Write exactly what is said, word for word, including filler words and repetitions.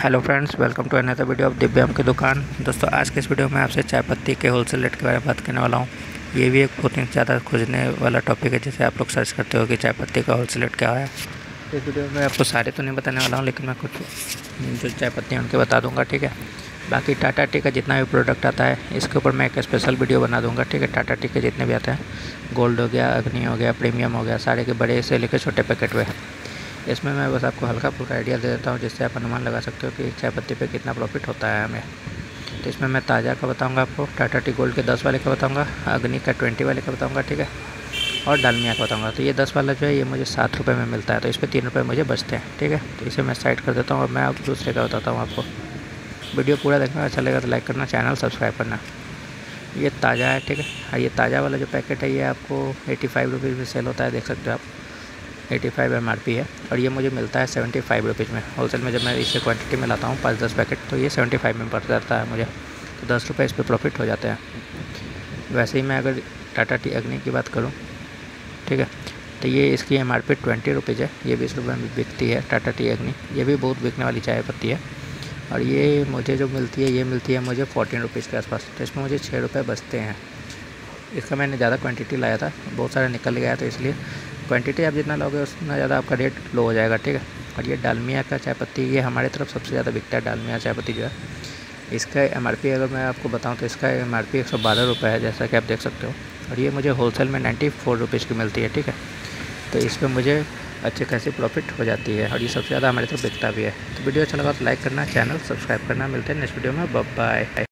Hello friends, welcome to another video of Divyam की दुकान। दोस्तों, आज के इस वीडियो में आपसे चाय पत्ती के होलसेल रेट के बारे में बात करने वाला हूँ। ये भी एक बहुत ही ज़्यादा खोजने वाला टॉपिक है, जैसे आप लोग सर्च करते हो कि चाय पत्ती का होलसेल रेट क्या है। इस वीडियो में आपको सारे तो नहीं बताने वाला हूँ, लेकिन मैं कुछ जो चाय पत्ती हैं उनके बता दूँगा, ठीक है। बाकी टाटा टी का जितना भी प्रोडक्ट आता है इसके ऊपर मैं एक स्पेशल वीडियो बना दूँगा, ठीक है। टाटा टी के जितने भी आते हैं, गोल्ड हो गया, अग्नि हो गया, प्रीमियम हो गया, सारे के बड़े से लेकर छोटे पैकेट में। इसमें मैं बस आपको हल्का फुल्का आइडिया दे देता हूँ, जिससे आप अनुमान लगा सकते हो कि चाय पत्ती पे कितना प्रॉफिट होता है हमें। तो इसमें मैं ताज़ा का बताऊँगा आपको, टाटा टी गोल्ड के दस वाले का बताऊँगा, अग्नि का ट्वेंटी वाले का बताऊँगा, ठीक है, और डालमिया का बताऊँगा। तो ये दस वाला जो है ये मुझे सात रुपये में मिलता है, तो इस पर तीन रुपये मुझे बचते हैं, ठीक है। तो इसे मैं साइड कर देता हूँ और मैं अब दूसरे का बताता हूँ आपको। वीडियो पूरा देखना, अच्छा लगेगा तो लाइक करना, चैनल सब्सक्राइब करना। ये ताज़ा है, ठीक है। ये ताज़ा वाला जो पैकेट है ये आपको एटी फाइव रुपीज़ में सेल होता है, देख सकते हो आप। Eighty five M R P है और ये मुझे मिलता है सेवेंटी फाइव रुपीज़ में होलसेल में। जब मैं इसे क्वांटिटी में लाता हूँ पाँच दस पैकेट, तो ये सेवेंटी फाइव में पड़ जाता है मुझे, तो दस रुपये इस पर प्रॉफिट हो जाते हैं। वैसे ही मैं अगर टाटा टी अग्नि की बात करूँ, ठीक है, तो ये इसकी M R P twenty rupees है, ये बीस रुपये में बिकती है टाटा टी अग्नि। ये भी बहुत बिकने वाली चाय पत्ती है और ये मुझे जो मिलती है ये मिलती है मुझे फोर्टीन रुपीज़ के आसपास, तो इसमें मुझे छः रुपये बचते हैं। इसका मैंने ज़्यादा क्वांटिटी लाया था, बहुत सारा निकल गया, तो इसलिए क्वांटिटी आप जितना लोगे उतना ज़्यादा आपका रेट लो हो जाएगा, ठीक है। और ये डालमिया का चाय पत्ती, ये हमारे तरफ सबसे ज़्यादा बिकता है डालमिया चाय पत्ती जो है। इसका एम आर पी अगर मैं आपको बताऊं तो इसका एम आर पी एक सौ बारह रुपये है, जैसा कि आप देख सकते हो। और ये मुझे होलसेल में नाइन्टी फोर रुपीज़ की मिलती है, ठीक है। तो इस पर मुझे अच्छे खासी प्रॉफिट हो जाती है और ये सबसे ज़्यादा हमारे तरफ बिकता भी है। तो वीडियो अच्छा लगा तो लाइक करना, चैनल सब्सक्राइब करना। मिलते हैं नेक्स्ट वीडियो में, बाय बाय।